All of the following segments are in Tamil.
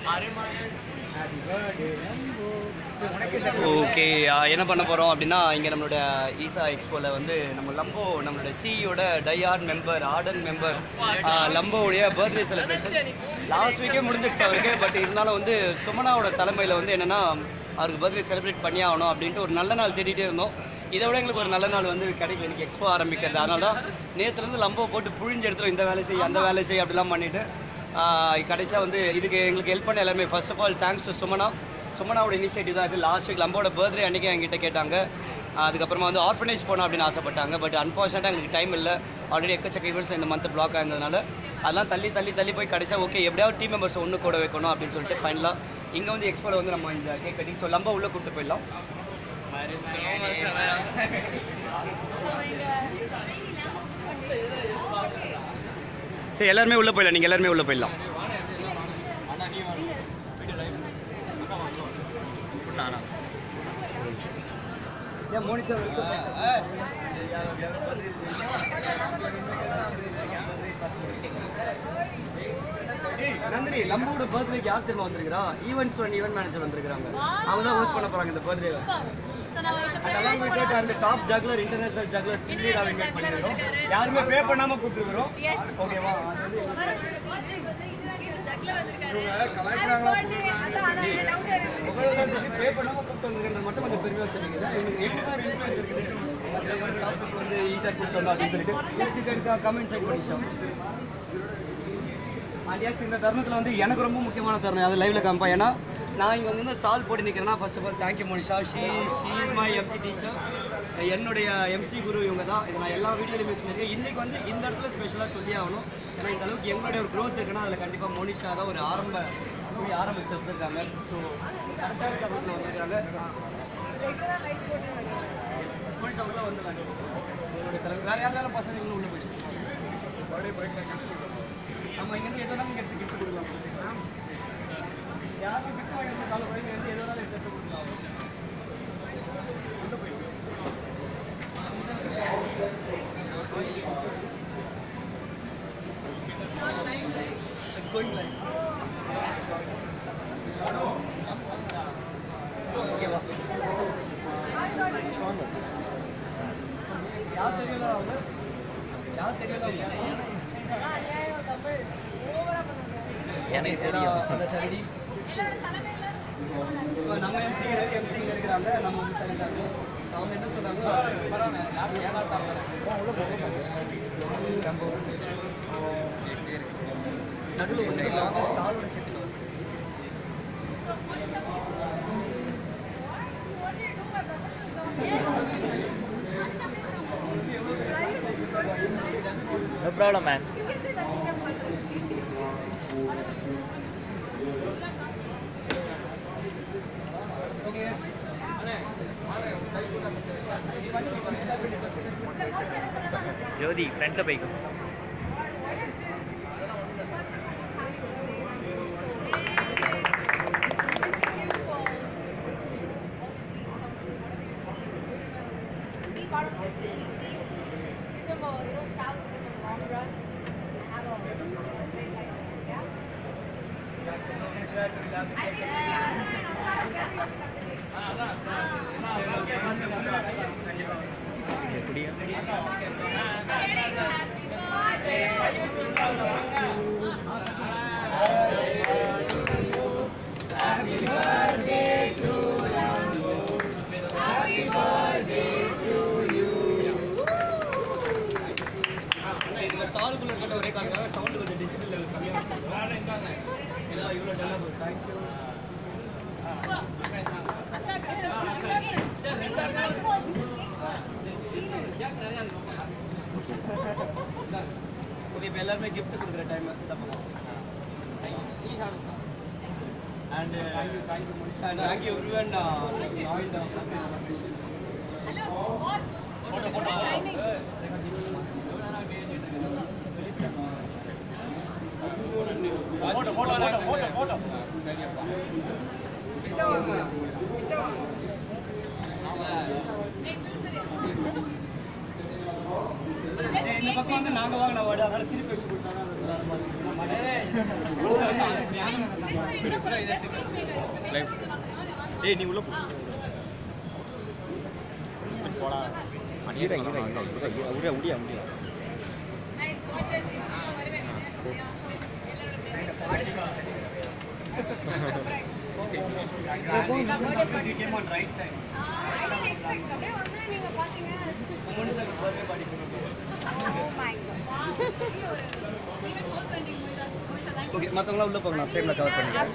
ஓகே, என்ன பண்ண போகிறோம் அப்படின்னா, இங்கே நம்மளோட ஈசா எக்ஸ்போவில் வந்து நம்ம லம்போ நம்மளோட சிஇயோட டையார்ட் மெம்பர் ஆர்டன் மெம்பர் லம்போவுடைய பர்த்டே செலிப்ரேஷன் லாஸ்ட் வீக்கே முடிஞ்சிருச்சு அவருக்கு. பட் இருந்தாலும் வந்து சுமனாவோட தலைமையில் வந்து என்னென்னா அவருக்கு பர்த்டே செலிப்ரேட் பண்ணி ஆகணும் அப்படின்ட்டு ஒரு நல்ல நாள் தேடிட்டே இருந்தோம். இதை விட எங்களுக்கு ஒரு நல்ல நாள் வந்து கிடைக்கும் எனக்கு எக்ஸ்போ ஆரம்பிக்கிறது. அதனால தான் நேற்றுலேருந்து லம்போ போட்டு புழிஞ்சு எடுத்துரும், இந்த வேலை செய் அந்த வேலை செய் அப்படிலாம் பண்ணிவிட்டு கடைசியாக வந்து இதுக்கு எங்களுக்கு ஹெல்ப் பண்ண எல்லாருமே. First of all thanks to சுமனாவோட இனிஷியேட்டிவ் தான் இது. லாஸ்ட் வீக் லம்போட பர்த்டே அன்றைக்கி என்கிட்ட கேட்டாங்க. அதுக்கப்புறமா வந்து ஆர்ஃபனேஜ் போனோம் அப்படின்னு ஆசைப்பட்டாங்க. பட் அன்ஃபார்ச்சுனேட்டாக எங்களுக்கு டைம் இல்லை. ஆல்ரெடி எக்கச்சக்க ஈவெண்ட்ஸ் இந்த மந்த் பிளாக் ஆயிருந்ததுனால அதெல்லாம் தள்ளி போய் கடைசியாக ஓகே எப்படியாவது டீம் மெம்பர்ஸ் ஒன்று கூட வைக்கணும் அப்படின்னு சொல்லிட்டு ஃபைனலாக இங்கே வந்து எக்ஸ்போவில் வந்து நம்ம இந்த கேக் கட்டிங் ஸோ லம்போ உள்ளே கூப்பிட்டு போயிடலாம். சரி, எல்லாருமே உள்ளே போயிடலாம். நீங்கள் எல்லாருமே உள்ளே போயிடலாம். மோனிஷா நந்தினி லம்போட பர்த்டேக்கு யார் தெரியுமா வந்திருக்கிறா? ஈவென்ட்ஸ் ஈவென்ட் மேனேஜர் வந்திருக்காங்க. அவங்க தான் ஹோஸ்ட் பண்ண போறாங்க இந்த பர்த்டே. அதெல்லாம் போயிட்டு அந்த டாப் ஜக்லர் இன்டர்நேஷனல் ஜக்லர் தில்லியில் இன்வைட் பண்ணிருக்கோம். யாருமே பே பண்ணாம கூப்பிட்டுருக்கிறோம். ஓகேவா? பே பண்ணாம கூப்பிட்டு வந்துருக்கிறது மட்டும் கொஞ்சம் பெருமையாக சொல்லிக்கிறேன். வந்து ஈஸியாக கூப்பிட்டு வந்தோம் அப்படின்னு சொல்லிட்டு கமெண்ட் சைட் பண்ணி. அண்ட் எஸ், இந்த தருணத்தில் வந்து எனக்கு ரொம்ப முக்கியமான தருணம் அது லைவில் காமிப்பா. ஏன்னா நான் இங்கே வந்து ஸ்டால் போட்டு நிற்கிறேன்னா first of all thank you Monisha. She my MC teacher, என்னுடைய எம்சி குரு இவங்க தான். இது நான் எல்லா வீடியோலையுமே சொல்லியிருக்கேன். இன்றைக்கி வந்து இந்த இடத்துல ஸ்பெஷலாக சொல்லி ஆகணும். ஏன்னா இந்த அளவுக்கு எங்களுடைய ஒரு க்ரோத் இருக்குன்னா அதில் கண்டிப்பாக மோனிஷா தான் ஒரு ஆரம்பிச்சு வச்சுருக்காங்க. ஸோ கரெக்டான கமெண்ட்டில் வந்துருக்காங்க. மோனிஷா உள்ளே வந்துருக்காங்க. உங்களுடைய தலைவர் வேறு யாராலும் பசங்களும் உள்ளே போயிட்டு நம்ம இங்கேருந்து எதனாலும் இங்கே எடுத்து கிஃப்ட் கொடுக்கலாம். யாரும் கிஃப்ட் வாங்கி காலை போய் வந்து எதனாலும் எடுத்து கொடுக்கலாம். உள்ளே போயிட்டு It's going live. Okay, va. யார் தெரியல அவங்க? யார் தெரியல அவங்க? எனக்கு தெரியும் அந்த சரி. இப்போ நம்ம எம்சி இருக்கிறாங்க, நம்ம வந்து சரிட்டாங்க. அவங்க என்ன சொல்கிறாங்க? நடுவில் வந்து லாங்கஸ்ட் ஸ்டாலோட சேர்த்து No problem, man. Jodi, front la bike. Part of the CEE team, give them a travel with them a long run, and have a great life. Yeah. I Happy birthday to you. Happy birthday to you. இந்த ஸ்டாலுக்குள்ள இருக்கிற ஒரே காரணம் சவுண்ட் கொஞ்சம் டிசிபிள் லெவல் கம்மியாக வச்சுருக்கோம். எல்லாம் இவ்வளோ டல்லாக போகுது. தேங்க்யூ. ஓகே, இப்போ எல்லாருமே கிஃப்ட் கொடுக்குற டைம் தப்பா. And thank you Monisha, and thank you everyone who joined the celebration. Hello, boss. Photo. Timing. Photo. இந்த பக்கம் வந்து நாங்க வாங்கின வாடு அதனால திருப்பி வச்சு கொடுத்தாங்க. ஏய் நீ உள்ள போடா முடியா ஓகே மற்றவங்களாம் உள்ள போகலாம் ஃப்ரேமில் கவர் பண்ணிக்கலாம்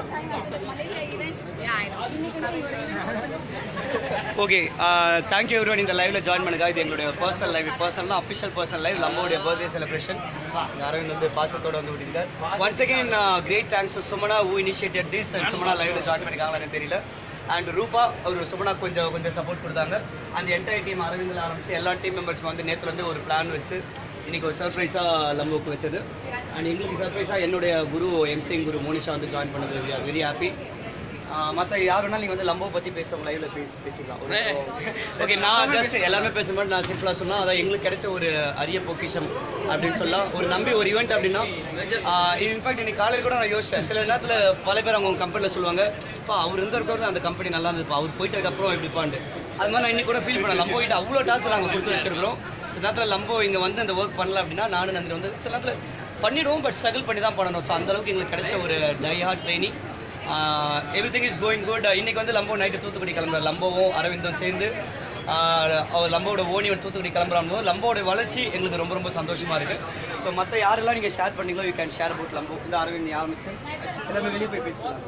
ஓகே தேங்க்யூ எவ்ரிவன் இந்த லைவில் ஜாயின் பண்ணுங்க இது எங்களுடைய பர்சனல் லைவ் பர்சனலாக அஃபிஷியல் பர்சனல் லைவ் லம்போடைய பர்த்டே செலிப்ரேஷன் அரவிந்த் வந்து பாசத்தோடு வந்து விட்டுருக்கார் once again great thanks to Sumana who initiated this and Sumana லைவில் ஜாயின் பண்ணிருக்காங்களா எனக்கு தெரியல அண்ட் ரூபா அவர் சுமனா கொஞ்சம் சப்போர்ட் கொடுத்தாங்க அந்த என்டையர் டீம் அரவிந்தில் ஆரம்பிச்சு எல்லா டீம் மெம்பர்ஸ்க்கும் வந்து நேற்றுலேருந்து ஒரு பிளான் வச்சு இன்றைக்கி ஒரு சர்ப்ரைஸாக லம்போக்கு வச்சது அண்ட் எங்களுக்கு சர்ப்ரைஸாக என்னுடைய குரு எம்சி குரு மோனிஷா வந்து ஜாயின் பண்ணது வி ஆர் வெரி ஹாப்பி மற்ற யார் வேணாலும் நீங்கள் வந்து லம்போ பற்றி பேசுவோம் லைவில் பேசிக்கலாம் ஓகே நான் ஜஸ்ட் எல்லாமே பேசும்போது நான் சிம்பிளாக சொன்னால் அதான் எங்களுக்கு கிடைச்ச ஒரு அரிய பொக்கிஷம் அப்படின்னு சொல்லலாம் ஒரு நம்பி ஒரு ஈவெண்ட் அப்படின்னா இன்ஃபேக்ட் இன்னைக்கு காலையில் கூட நான் யோசிச்சேன் சில நேரத்தில் பல பேர் அவங்க கம்பெனியில் சொல்லுவாங்க இப்போ அவர் இருந்திருக்கிறது அந்த கம்பெனி நல்லா இருந்ததுப்பா அவர் போயிட்டதுக்கப்புறம் எப்படிப்பாண்டு அது மாதிரி நான் இன்னைக்கு கூட ஃபீல் பண்ணேன் லம்போ கிட்ட அவ்வளோ டாஸ்க் நாங்கள் கொடுத்து வச்சிருக்கிறோம் சில நேரத்தில் லம்போ இங்கே வந்து அந்த ஒர்க் பண்ணல அப்படின்னா நானும் நந்தினி வந்து சில நேரத்தில் பண்ணிவிடுவோம் பட் ஸ்ட்ரகிள் பண்ணி தான் பண்ணணும் ஸோ அந்தளவுக்கு எங்களுக்கு கிடைச்ச ஒரு die hard training everything is going good இன்றைக்கி வந்து லம்போ நைட்டு தூத்துக்குடி கிளம்புற லம்போவும் அரவிந்தும் சேர்ந்து அவர் லம்போட ஓனி தூத்துக்குடி கிளம்புறாங்க லம்போட வளர்ச்சி எங்களுக்கு ரொம்ப ரொம்ப சந்தோஷமாக இருக்குது ஸோ மற்ற யாரெல்லாம் நீங்கள் ஷேர் பண்ணீங்களோ you can share about Lambo இந்த அரவிந்த் ஆரம்பிச்சு எல்லாமே வெளியே போய் பேசலாம்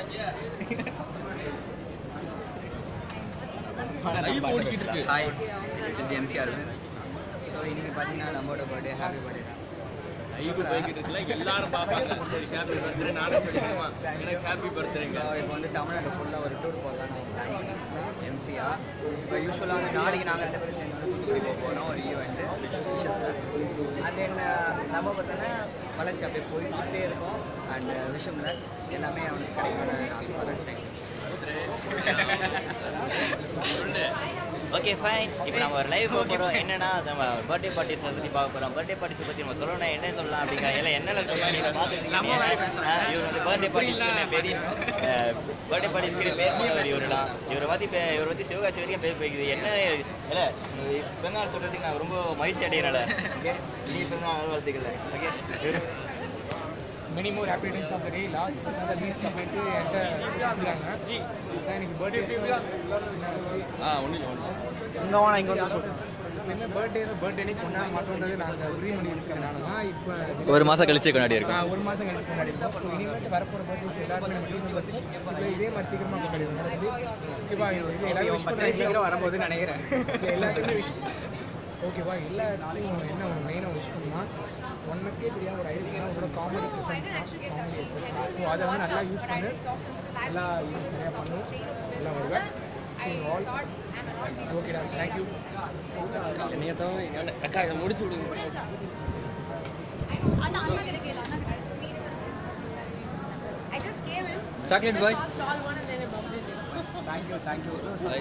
ஹாய் இது எம்சி அரவிந்த் ஸோ இன்றைக்கி பார்த்தீங்கன்னா நம்மளோட பர்த்டே ஹாப்பி பர்த்டே எல்லாரும் பார்ப்பாங்க சரி ஹாப்பி பர்த்டே நானும் சொல்லிடுவேன் எனக்கு ஹாப்பி பர்த்டே ஸோ இப்போ வந்து தமிழ்நாடு ஃபுல்லாக ஒரு டூர் போகலாம் நம்ம பிளான் பண்ணியிருக்கோம் எம்சியா இப்போ யூஸ்வலாக வந்து நாளைக்கு நாங்கள் 2 பேரும் சேர்ந்து தூத்துக்குடி போக போகிறோம் ஒரு ஈவெண்ட்டு விஷஸில் அண்ட் தென் நம்ம பார்த்தோன்னா வளர்ச்சி அப்படியே போய்கிட்டே இருக்கும் அண்ட் விஷயமில் எல்லாமே அவனுக்கு கிடைக்கும்னு நான் சொல்கிறேன் தேங்க்யூ ஓகே ஃபைன் இப்போ நம்ம ஒரு லைவ் போக போகிறோம் என்னன்னா நம்ம பர்த்டே பார்ட்டிஸ் பற்றி பார்க்க போகிறோம் பர்த்டே பார்ட்டிஸை பற்றி நம்ம சொல்லணும் என்ன சொல்லலாம் அப்படிங்கிற எல்லாம் என்னென்ன சொல்லலாம் நீங்கள் பார்த்துருக்கீங்க இவர் வந்து பர்த்டே பார்ட்டிஸ்க்கு பெரிய பர்த்டே பார்ட்டிஸ்க்கு பேர் இவரெல்லாம் இவரை பற்றி சிவகாசி வரைக்கும் பேர் போய்க்குது என்ன இல்லை பிறந்தநாள் சொல்கிறதுக்கு நான் ரொம்ப மகிழ்ச்சி அடைகிறேன் ஓகே நீ பிறந்தநாள் வாழ்த்துக்கல okay many more happy days of the day. Last but not the least வந்து என்கிட்ட கொடுக்குறாங்க எனக்கு பர்த்டே இங்கே வாங்க இங்கே வந்து சொல்லுங்கள் என்ன பர்த்டே கொண்டாட மாட்டோன்றது நாங்கள் உறுதி பண்ணி வச்சுக்கிறனால தான் இப்போ ஒரு மாதம் கழிச்சு கொண்டாடி இருக்கோம் ஒரு மாதம் கழிச்சு கொண்டாடி இருக்கோம் ஸோ இனிமேல் வரப்போகிற பர்த்டேஸ் எல்லாருமே இப்போ இதே மாதிரி சீக்கிரமாக கொண்டாடி ஓகேவா இது எல்லாரும் சீக்கிரம் வரும்போது நினைக்கிறேன் எல்லாத்துக்குமே ஓகேவா எல்லாத்துலையும் என்ன ஒரு மெயினாக விஷ் பண்ணால் ஒன்றுக்கே தெரியாத ஒரு ஐடியா உங்களோட காமெடி செஷன்ஸ் தான் காமெடி ஸோ அதை வந்து நல்லா யூஸ் பண்ணு நல்லா யூஸ் நிறையா பண்ணும் எல்லாம் வருவேன் ஆல் ஓகேடா தேங்க்யூ என்னைய தான் அக்கா இதை முடிச்சு விடுங்க chocolate boy thank you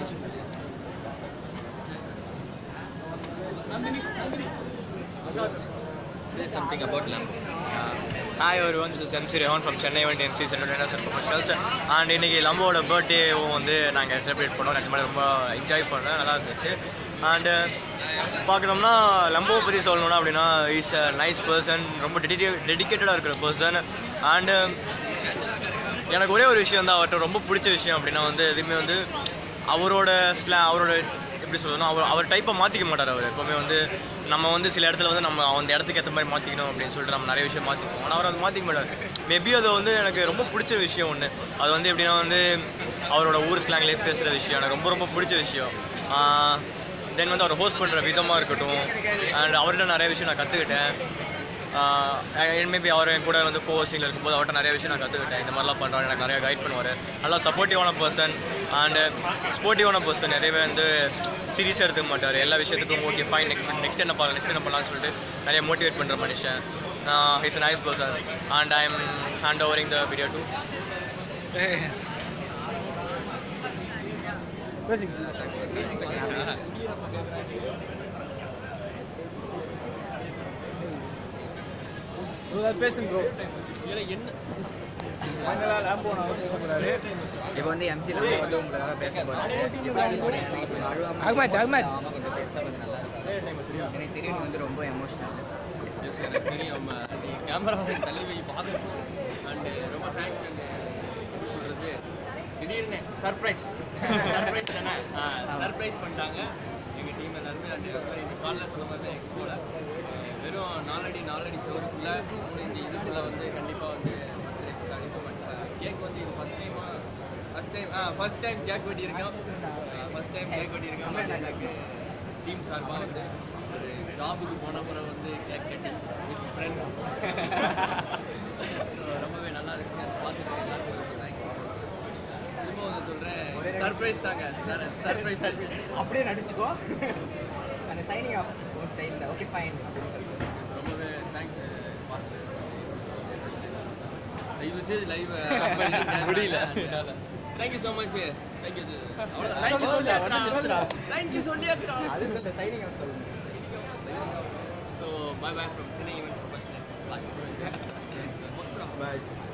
Say something about Lambo. Hi everyone, this is MC Rudran from Chennai Event Emcees and Managers and Professionals. And இன்னைக்கு லம்போட பர்த்டேவும் வந்து நாங்கள் செலிப்ரேட் பண்ணோம். நிஜமாக ரொம்ப என்ஜாய் பண்ணேன், நல்லா இருந்துச்சு. அண்டு பார்க்கணும்னா லம்போவை பற்றி சொல்லணும்னா அப்படின்னா இஸ் அ நைஸ் பர்சன், ரொம்ப டெடிக்கேட்டடாக இருக்கிற பர்சன். அண்டு எனக்கு ஒரே ஒரு விஷயம் தான் அவர்கிட்ட ரொம்ப பிடிச்ச விஷயம் அப்படின்னா வந்து எதுவுமே வந்து அவரோட எப்படி சொல்லணும், அவர் டைப்பை மாற்றிக்க மாட்டார். அவர் எப்போவுமே வந்து நம்ம வந்து சில இடத்துல வந்து நம்ம அந்த இடத்துக்கு ஏற்ற மாதிரி மாற்றிக்கணும் அப்படின்னு சொல்லிட்டு நம்ம நிறைய விஷயம் மாற்றிப்போம். ஆனால் அவர் அதை மாற்றிக்க மாட்டார். மேபி அது வந்து எனக்கு ரொம்ப பிடிச்ச விஷயம் ஒன்று. அது வந்து எப்படின்னா வந்து அவரோட ஊர் ஸ்லாங்லேயே பேசுகிற விஷயம் எனக்கு ரொம்ப ரொம்ப பிடிச்ச விஷயம். தென் வந்து அவர் ஹோஸ்ட் பண்ணுற விதமாக இருக்கட்டும், அண்ட் அவர்கிட்ட நிறைய விஷயம் நான் கற்றுக்கிட்டேன். மேபி அவர் என் கூட வந்து கோவர்ஸிங்கில் இருக்கும்போது அவர்கிட்ட நிறைய விஷயம் நான் கற்றுக்கிட்டேன். இந்த மாதிரிலாம் பண்ணுறாரு, எனக்கு நிறைய கைட் பண்ணுவார். நல்லா சப்போர்ட்டிவான பர்சன் அண்டு ஸ்போர்ட்டிவான பர்சன். நிறையவே வந்து சீரியஸாக எடுத்துக்க மாட்டார். எல்லா விஷயத்துக்கும் ஓகே ஃபைன் நெக்ஸ்ட் என்ன பண்ணலாம்னு சொல்லிட்டு நிறைய மோட்டிவேட் பண்ணுற மனுஷன். He's a nice person and I am hand overing the video to பேசுங்க ப்ரோ. என்ன ஃபைனலாக லேம்போ நான் பேச போகிறாரு. இப்போ வந்து எம்சியில் வந்து உங்களுக்காக பேச போகிறாரு. அகமத் அகமத் கொஞ்சம் பேசினா கொஞ்சம் நல்லா இருக்கும். எனக்கு தெரியும் வந்து ரொம்ப எமோஷனல். எனக்கு தெரியும் நீ கேமரா தள்ளி வை பார்க்கணும். அண்டு ரொம்ப தேங்க்ஸ். அண்டு எப்படி சொல்கிறது, திடீர்னு சர்ப்ரைஸ் தானே, சர்ப்ரைஸ் பண்ணிட்டாங்க எங்கள் டீம் எல்லாருமே. அண்டு எங்கள் காலில் சொன்ன மாதிரி தான் எக்ஸ்போவில் வெறும் நாலடி ஷோருக்குள்ளே இந்த இதுக்குள்ளே வந்து கண்டிப்பாக வந்து பர்த்டே அனுப்ப கேக் வந்து இது ஃபஸ்ட் டைம் கேக் வெட்டியிருக்கோம். எனக்கு டீம் சார்பாக வந்து ஒரு ஜாபுக்கு போன பிறகு வந்து கேக் கட்டி வித் ஃப்ரெண்ட்ஸ். ஸோ ரொம்பவே நல்லா இருந்துச்சு. அதை பார்த்துட்டு எல்லாருக்கும் ரொம்ப தேங்க்ஸ். திரும்ப வந்து சொல்கிறேன், சர்ப்ரைஸ் தாங்க. சர்ப்ரைஸ் அப்படியே நடிச்சுக்கோ. அந்த சைனிங் ஆஃப் ஒரு ஸ்டைலில் ஓகே ஃபைன் அப்படின்னு சொல்லிட்டு ரொம்பவே தேங்க்ஸ். பார்த்து லைவ் செய்து லைவ் முடியல. Thank you so much. Thank you. Thank you சொல்லியாச்சுடா. அது சொல்ல சைனிங் ஆஃப் சொல்லுங்கள். So bye bye from Chennai event professionals. Bye. Bye.